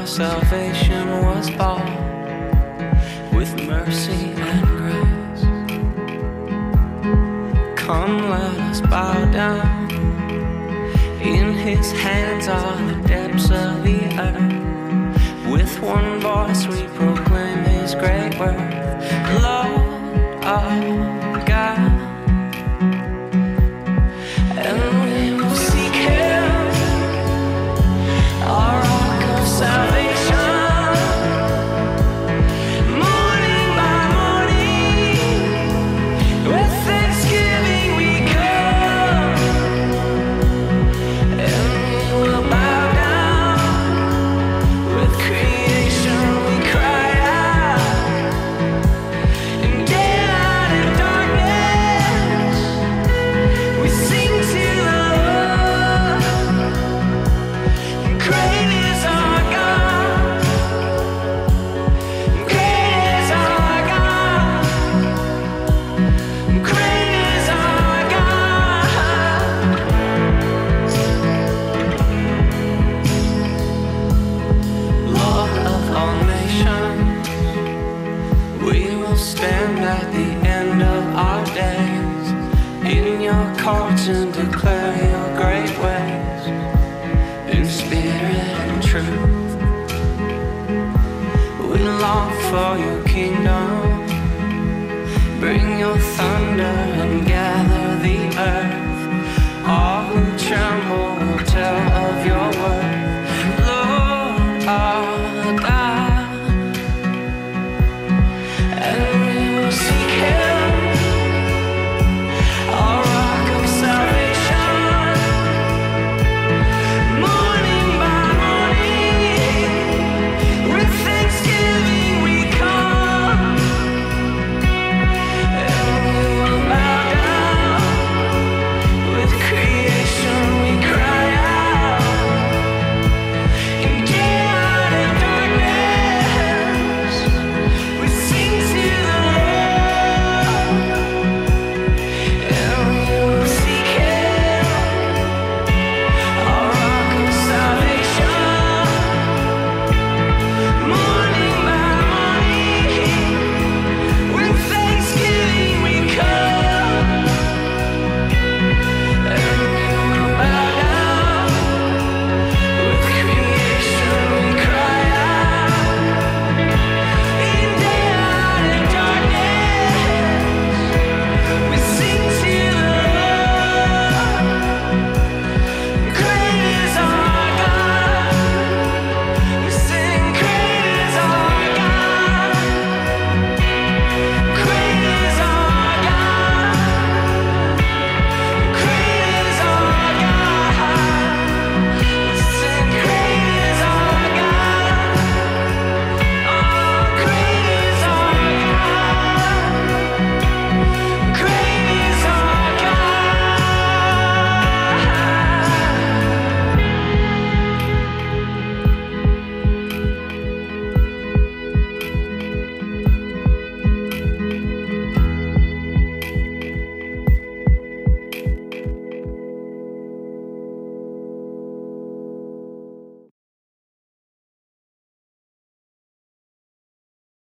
salvation was bought with mercy and grace. Come, let us bow down. In His hands are the depths of the earth. With one voice we proclaim His great worth. Lord our God, and we will seek Him, our rock of salvation. Morning by morning, with thanksgiving we come, and we will bow down. With creation we cry out, in daylight and darkness we sing to the Lord. Great is our God, great is our God, great is our God. Lord of all nations, we will stand at the end of our days in your courts and declare your great ways in spirit and truth. We long for your kingdom. Bring your thunder